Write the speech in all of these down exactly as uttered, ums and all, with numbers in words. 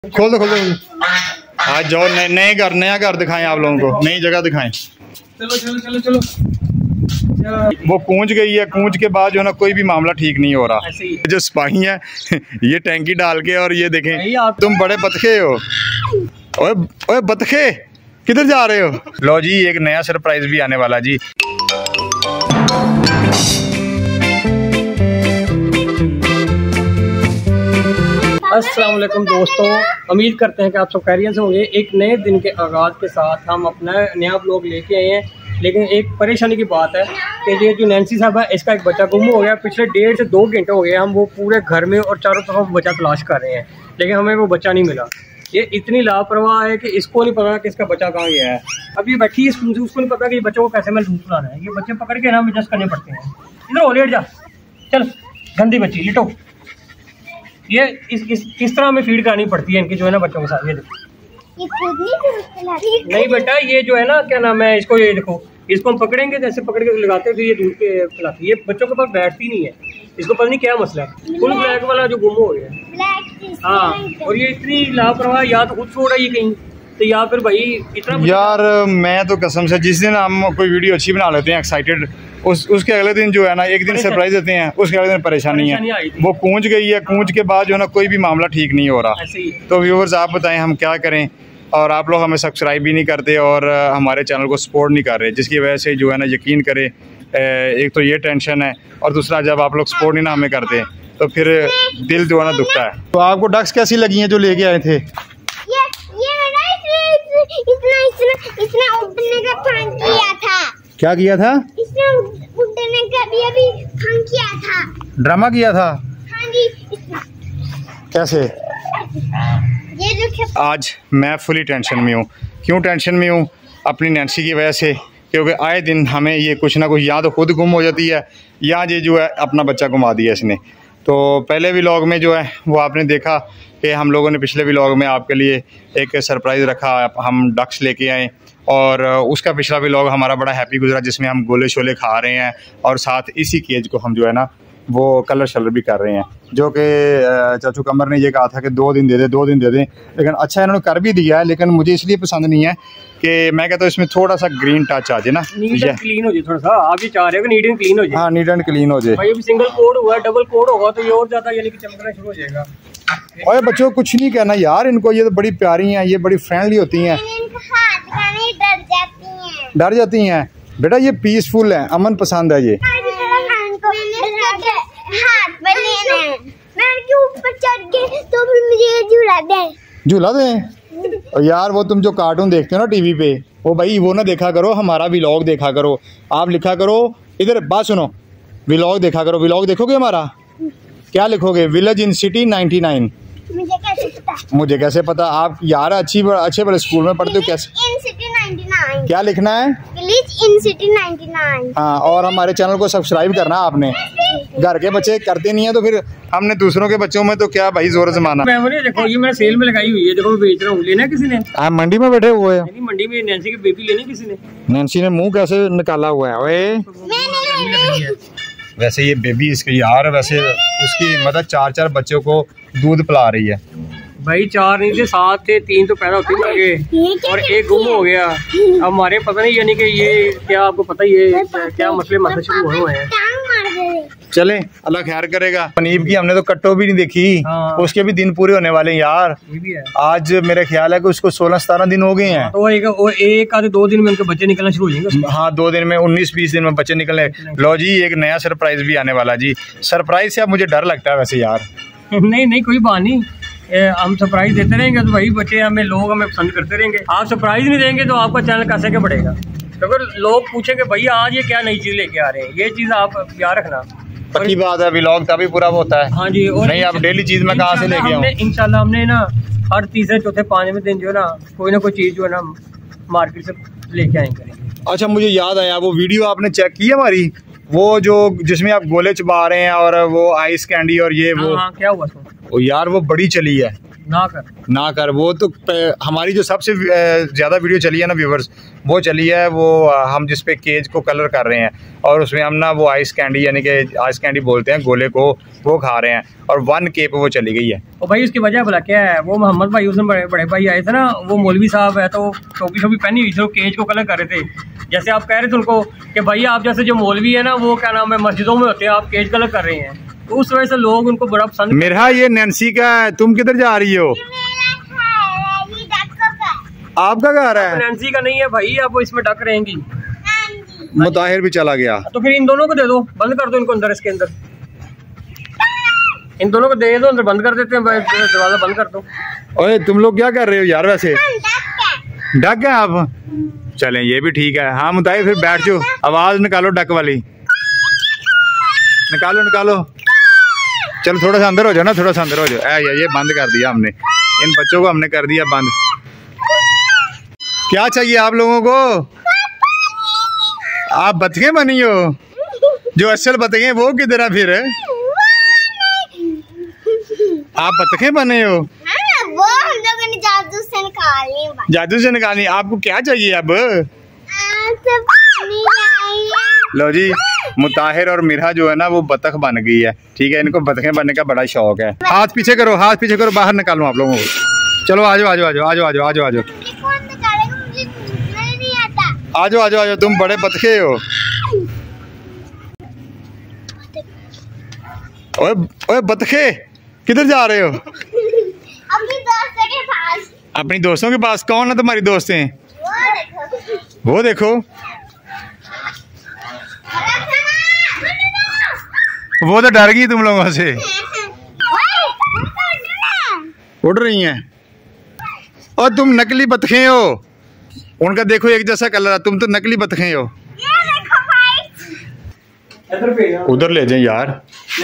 खोल दो खोल दो। आज जाओ नए नए घर नया घर दिखाएं आप लोगों को, नई जगह दिखाएं। चलो चलो चलो चलो। वो कूंज गई है, कूंज के बाद जो है ना कोई भी मामला ठीक नहीं हो रहा। जो सिपाही है ये टैंकी डाल के, और ये देखें तुम बड़े बतखे हो। ओए ओए बतखे किधर जा रहे हो? लो जी एक नया सरप्राइज भी आने वाला जी। अस्सलाम वालेकुम दोस्तों, उम्मीद करते हैं कि आप सब खैरियत से होंगे। एक नए दिन के आगाज़ के साथ हम अपना नया ब्लॉग लेके आए हैं, लेकिन एक परेशानी की बात है कि ये जो नैन्सी साहब है इसका एक बच्चा गुम हो गया। पिछले डेढ़ से दो घंटे हो गए हम वो पूरे घर में और चारों तरफ बच्चा तलाश कर रहे हैं, लेकिन हमें वो बच्चा नहीं मिला। ये इतनी लापरवाह है कि इसको नहीं पता कि इसका बच्चा कहाँ गया है। अब ये बैठी है स्कूल से, उसको नहीं पता कि बच्चों को कैसे मैं दूध पिलाना है। ये बच्चे पकड़ के ना एडजस्ट करने पड़ते हैं। इधर हो लेट जा, चल गंदी बच्ची लिटो। ये इस इस इस तरह हमें फीड करनी पड़ती है इनकी जो है ना बच्चों के साथ। ये देखो ये खुद नहीं नहीं बेटा, ये जो है ना क्या नाम है इसको, ये देखो इसको हम पकड़ेंगे जैसे पकड़ के लगाते हैं फिर ये दूध के पिलाती है। ये बच्चों के पास बैठती नहीं है, इसको पता नहीं क्या मसला है। फुल ब्लैक वाला जो गुम हो गया। हाँ, और ये इतनी लापरवाह, या तो खुद छोड़ रही है कहीं तो या फिर भाई इतना यार मैं तो कसम से जिस दिन हम कोई वीडियो अच्छी बना लेते हैं एक्साइटेड, उस उसके अगले दिन जो है ना एक दिन सरप्राइज देते हैं, उसके अगले दिन परेशानी है। वो कूंज गई है, कूंज के बाद जो है ना कोई भी मामला ठीक नहीं हो रहा। तो व्यूअर्स आप बताएं हम क्या करें, और आप लोग हमें सब्सक्राइब भी नहीं करते और हमारे चैनल को सपोर्ट नहीं कर रहे, जिसकी वजह से जो है ना यकीन करें एक तो ये टेंशन है, और दूसरा जब आप लोग सपोर्ट नहीं ना हमें करते तो फिर दिल जो है ना दुखता है। तो आपको डक्स कैसी लगी हैं जो लेके आए थे? ये ये मैंने इतना इतना इतना उड़ने का फंक किया था। क्या किया था? इसने उड़ने का भी अभी फंक किया था, ड्रामा किया था। हाँ जी। कैसे? ये जो आज मैं फुली टेंशन में हूँ। क्यों टेंशन में हूँ? अपनी नैन्सी की वजह से, क्योंकि आए दिन हमें ये कुछ ना कुछ या तो खुद गुम हो जाती है या ये जो है अपना बच्चा गुमा दिया इसने। तो पहले व्लॉग में जो है वो आपने देखा कि हम लोगों ने पिछले व्लॉग में आपके लिए एक सरप्राइज़ रखा, हम डक्स लेके आए, और उसका पिछला व्लॉग हमारा बड़ा हैप्पी गुजरा जिसमें हम गोले शोले खा रहे हैं और साथ इसी केज को हम जो है ना वो कलर शलर भी कर रहे हैं। जो कि चाचू कमर ने ये कहा था कि दो दिन दे दे दो दिन दे दें, लेकिन अच्छा इन्होंने कर भी दिया है, लेकिन मुझे इसलिए पसंद नहीं है कि मैं कहता हूँ इसमें थोड़ा सा ग्रीन टच आ जाए ना, नीट एंड क्लीन हो जाए थोड़ा सा। आप ये चाह रहे हो कि नीट एंड क्लीन हो जाए? हाँ नीट एंड क्लीन हो जाए। भाई अभी सिंगल कोड हुआ है, डबल कोड होगा तो ये और ज़्यादा यानी कि चमकना शुरू हो जाएगा। और बच्चों को कुछ नहीं कहना यार इनको, ये तो बड़ी प्यारी हैं, ये बड़ी फ्रेंडली होती हैं। हाथ लगाने डर जाती हैं। डर जाती हैं बेटा, ये पीसफुल है, अमन पसंद है। ये हाथ पर लेना है, मैं उनके ऊपर चढ़ के तो फिर मुझे झूला दें। झूला दें? और यार वो तुम जो कार्टून देखते हो ना टीवी पे, वो भाई वो ना देखा करो, हमारा व्लॉग देखा करो। आप लिखा करो, इधर बात सुनो, व्लॉग देखा करो। व्लॉग देखोगे हमारा? क्या लिखोगे? Village in city ninety nine. मुझे कैसे पता? मुझे कैसे पता? आप यार अच्छी अच्छे बड़े स्कूल में पढ़ते हो, कैसे? In city ninety nine. क्या लिखना है? Village in city ninety nine. हाँ, और हमारे चैनल को सब्सक्राइब करना आपने। घर के बच्चे करते नहीं है तो फिर हमने दूसरों के बच्चों में तो क्या भाई जोर जमाना। देखो ये मैं सेल में लगाई हुई है, देखो मैं बेच रहा हूँ। लेना किसी ने? आप मंडी में बैठे हुए हैं? नहीं, मंडी में नैन्सी की बेबी लेनी किसी ने? नैन्सी ने मुंह कैसे निकाला हुआ है? ओए वैसे ये बेबी इसके यार, वैसे उसकी मतलब चार चार बच्चों को दूध पिला रही है। भाई चार नहीं थे, सात थे, तीन तो पैदा होते लगे और एक गुम हो गया। अब हमारे पता नहीं यानी कि ये क्या, आपको पता ही है क्या मसले मसले शुरू हुए हैं। चले अल्लाह खैर करेगा। पनीर की हमने तो कट्टो भी नहीं देखी। हाँ। उसके भी दिन पूरे होने वाले हैं यार। ये भी है। आज मेरा ख्याल है कि उसको सोलह सतारह दिन हो गए हैं। तो एक और एक आधे दो दिन में उनके बच्चे निकलना शुरू हो जाएंगे। हाँ, दो दिन में उन्नीस बीस दिन में बच्चे निकलने। लो जी एक नया सरप्राइज भी आने वाला जी। सरप्राइज से अब मुझे डर लगता है वैसे यार। नहीं नहीं कोई बात नहीं, हम सरप्राइज देते रहेंगे तो भाई बच्चे हमें, लोग हमें पसंद करते रहेंगे। आप सरप्राइज नहीं देंगे तो आपका चैनल कैसे क्या बढ़ेगा? तो अगर लोग पूछेंगे भैया आज ये क्या नई चीज लेके आ रहे हैं, ये चीज आप याद रखना। पक्की बात है, व्लॉग तभी पूरा होता है। हाँ जी। और नहीं आप डेली चीज में कहाँ से लेके आऊं? इंशाल्लाह हमने ना हर तीसरे चौथे पांचवें दिन जो है ना कोई ना कोई चीज जो है ना मार्केट से लेके आएंगे। अच्छा मुझे याद आया, वो वीडियो आपने चेक की हमारी, वो जो जिसमें आप गोले चबा रहे हैं और वो आइस कैंडी और ये वो। हाँ, क्या हुआ? वो यार वो बड़ी चली है, ना कर ना कर। वो तो हमारी जो सबसे ज़्यादा वीडियो चली है ना व्यूवर्स, वो चली है वो हम जिस पे केज को कलर कर रहे हैं और उसमें हम ना वो आइस कैंडी यानी कि आइस कैंडी बोलते हैं गोले को, वो खा रहे हैं और वन के पे वो चली गई है। और भाई उसकी वजह भला क्या है? वो मोहम्मद भाई उसमें बड़े बड़े भाई आए थे ना, वो मौलवी साहब है तो टोपी शोपी पहनी हुई थी, वो केज को कलर कर रहे थे। जैसे आप कह रहे थे उनको कि भाई आप जैसे जो मौलवी है ना वो क्या नाम है मस्जिदों में होते हैं, आप केज कलर कर रहे हैं, तो उस वजह से लोग उनको बड़ा पसंद। मेरा ये नैन्सी का है, तुम किधर जा रही हो? आपका घर है? नैन्सी का नहीं है भाई, आप वो इसमें डक रहेंगी। मुताहिर भी चला गया तो फिर इन दोनों को दे दो, बंद कर दो इनको अंदर, इसके अंदर इन दोनों को दे दो, अंदर बंद कर देते हैं, दरवाजा बंद कर दो। ओए तुम लोग क्या कर रहे हो यार? वैसे डक गए आप? चलें ये भी ठीक है। हाँ मुताहिर फिर बैठ जाओ, आवाज निकालो डक वाली, निकालो निकालो। चलो थोड़ा सा अंदर हो जाओ ना, थोड़ा सा अंदर हो जाओ। ये ये बंद कर दिया हमने, इन बच्चों को हमने कर दिया बंद। क्या चाहिए आप लोगों को? आप बतखें बनी हो? जो असल बतखें वो किधर है फिर? आप बतखें बने हो? वो हम लोगों ने जादू से निकाली। जादू से निकाली। आपको क्या चाहिए अब? लो जी, मुताहिर और मिरा जो है ना वो बतख बन गई है, ठीक है। इनको बतखें बनने का बड़ा शौक है। हाथ पीछे करो, हाथ पीछे करो, बाहर निकालो आप लोगों को। चलो आ जाओ आ जाओ आ जाओ आ जाओ आ जाओ आ जाओ आ जाओ आ जाओ आ जाओ आ जाओ, तुम बड़े बतखे हो। ओए ओए बतखे किधर जा रहे हो? अपनी दोस्तों के पास। अपनी दोस्तों के पास? कौन है तुम्हारी दोस्तें? वो देखो, वो तो डर गई तुम लोगों से, उड़ रही हैं। और तुम नकली बतखें हो, उनका देखो एक जैसा कलर है, तुम तो नकली बतखें हो। उधर ले जाए यार।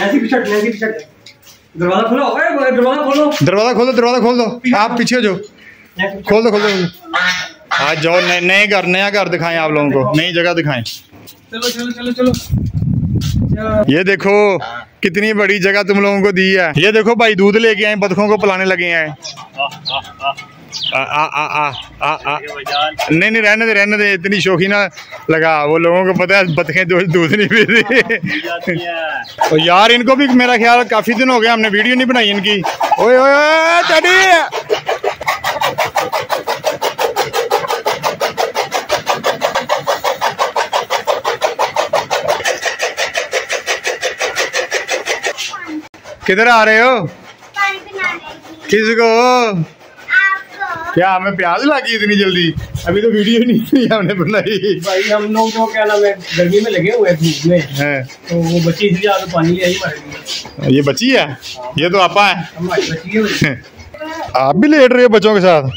दरवाजा खोलो, दरवाजा खोलो, दरवाजा खोलो, दरवाजा खोल दो। आप पीछे जो खोल दो खोल दो। आज जाओ, नए घर, नया घर दिखाएं आप लोगों को, नई जगह दिखाएं। चलो चलो चलो चलो। ये देखो कितनी बड़ी जगह तुम लोगों को दी है। ये देखो भाई दूध लेके आए, बतखों को पिलाने लगे हैं। आ, आ, आ, आ, आ, आ। नहीं नहीं रहने दे रहने दे, इतनी शौकी ना लगा। वो लोगों को पता है बतखें दूध नहीं पीती। और यार इनको भी मेरा ख्याल काफी दिन हो गया हमने वीडियो नहीं बनाई इनकी। ओए ओए डैडी, किधर आ रहे हो? किसको? क्या हमें प्यास लगी इतनी जल्दी? अभी तो वीडियो नहीं हमने बनाई। भाई हम लोग तो क्या नाम है गर्मी में लगे हुए धूप में है, तो वो बच्ची इसलिए आगे पानी ले आई हमारे। ये बच्ची है? ये तो आपा है। हमारी बच्ची है। आप भी लेट रहे हो बच्चों के साथ?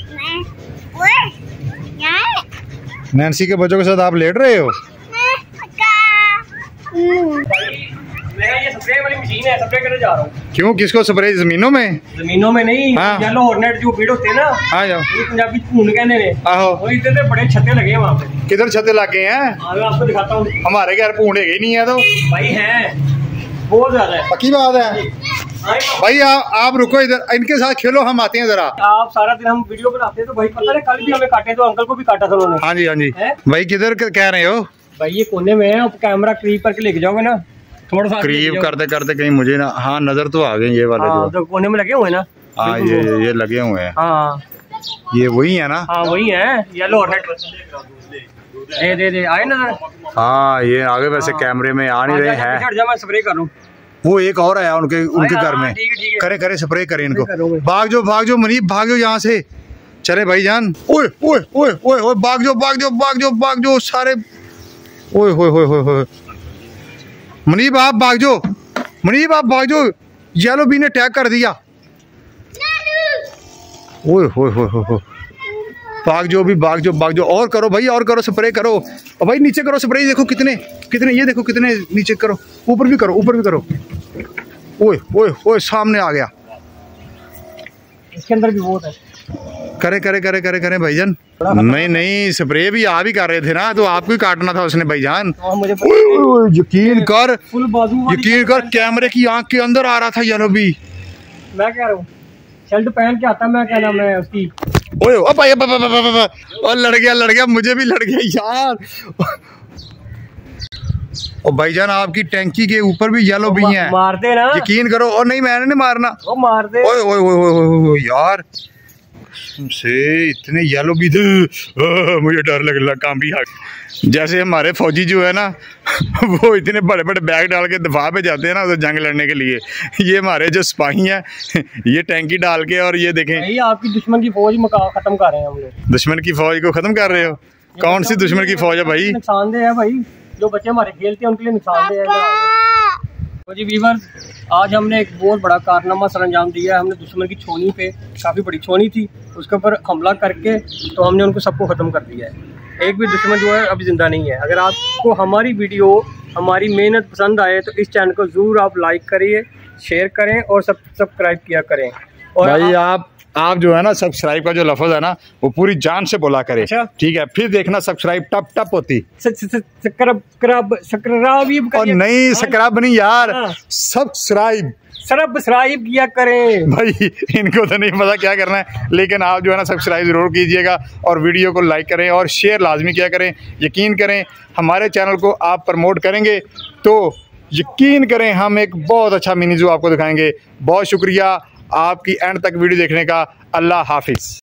नैन्सी के बच्चों के साथ आप लेट रहे हो? मेरा ये स्प्रे वाली मशीन है, स्प्रे करने जा रहा हूँ। क्यों? किसको स्प्रे? जमीनों में? जमीनों में नहीं, हाँ। येलो हॉर्नेट जो भीड़ होते हैं ना, हाँ जाओ, पंजाबी भून कहने ने, आहो इतने बड़े छत्ते लगे हैं वहाँ पे। किधर छत्ते लगे हैं? मैं आपको दिखाता हूँ। हमारे घर भूने ही नहीं है तो भाई है, बहुत ज्यादा है। पक्की बात है भाई। आप आप रुको इधर, इनके साथ खेलो, हम आते हैं जरा। आप सारा दिन हम वीडियो बनाते हैं तो भाई पता है कल भी हमें काटे तो अंकल को भी काटा था उन्होंने। हाँ जी हाँ जी। भाई किधर कह रहे हो? भाई ये कोने में है, आप कैमरा करीब करके लेके जाओगे ना, थोड़ा सा करीब करते करते कहीं मुझे ना, हाँ नजर तो आ गए ये वाले। हाँ, तो कोने में लगे हुए ना। हाँ ये ये लगे हुए हैं। हाँ ये वही है ना? हाँ वही है, येलो हॉर्नेट। दे दे दे आए नजर। हाँ ये आगे वैसे कैमरे में आ नहीं रहे हैं। मैं स्प्रे करूँ। वो एक और आया उनके उनके घर में। करे करे स्प्रे करे इनको। भाग जाओ भाग जाओ मनीप, भाग जाओ यहाँ से। चले भाई जान। ओए ओए ओए ओए ओए भाग जाओ भाग जाओ भाग जाओ भाग जाओ सारे। ओए होए होए होए होए मनीप आप भाग जाओ, मनीप आप भाग जाओ। येलो बी ने टैग कर दिया। ओए होए होए होए भाग जाओ भी, भाग जाओ भाग जाओ। और करो भाई और करो, स्प्रे करो। और भाई नीचे करो स्प्रे, देखो कितने कितने, ये देखो कितने नीचे करो, ऊपर भी करो ऊपर भी करो। ओए ओए ओए सामने आ गया। इसके अंदर भी बहुत है। करे करे करे करे करे भाईजान। नहीं नहीं स्प्रे भी आप ही कर रहे थे ना, तो आपको ही काटना था उसने भाईजान। यकीन कर यकीन कर कैमरे की आंख के अंदर आ रहा था येलो भी। मैं कह रहा हूँ शर्ट पहन के आता, मैं क्या नाम है उसकी, ओए ओ भाई, और लड़ गया लड़ गया मुझे भी लड़ गया यार। और भाईजान आपकी टैंकी के ऊपर भी येलो भी हैं, मार दे ना, यकीन करो। और नहीं मैंने नहीं मारना, वो मार दे। ओए ओए ओए ओए यार से इतने येलो भी थे, मुझे डर लग रहा, काम भी आ। जैसे हमारे फौजी जो है ना वो इतने बड़े बड़े बैग डाल के दफा पे जाते हैं ना उधर जंग लड़ने के लिए, ये हमारे जो सिपाही हैं ये टैंकी डाल के, और ये देखें भाई आपकी दुश्मन की फौज खत्म कर रहे हैं हम लोग। दुश्मन की फौज को खत्म कर रहे हो? कौन सी दुश्मन की फौज है भाई? नुकसानदेह है भाई, जो बच्चे हमारे खेलते हैं उनके लिए नुकसानदेह है। तो जी वीवर्स, आज हमने एक बहुत बड़ा कारनामा सर अंजाम दिया है। हमने दुश्मन की छोनी पे, काफ़ी बड़ी छोनी थी, उसके ऊपर हमला करके तो हमने उनको सबको ख़त्म कर दिया है। एक भी दुश्मन जो है अभी ज़िंदा नहीं है। अगर आपको हमारी वीडियो, हमारी मेहनत पसंद आए तो इस चैनल को ज़रूर आप लाइक करिए, शेयर करें और सब सब्सक्राइब किया करें। और भाई आप आप जो है ना सब्सक्राइब का जो लफ्ज है ना वो पूरी जान से बोला करें, ठीक है? फिर देखना सब्सक्राइब टप टप होती, सब्सक्राइब सब्सक्राइब और नहीं सब्सक्राइब नहीं यार, सब्सक्राइब सब्सक्राइब किया करें। भाई इनको तो नहीं पता क्या करना है, लेकिन आप जो है ना सब्सक्राइब जरूर कीजिएगा और वीडियो को लाइक करें और शेयर लाजमी किया करें। यकीन करें हमारे चैनल को आप प्रमोट करेंगे तो यकीन करें हम एक बहुत अच्छा मिनी जू आपको दिखाएंगे। बहुत शुक्रिया आपकी एंड तक वीडियो देखने का। अल्लाह हाफिज़।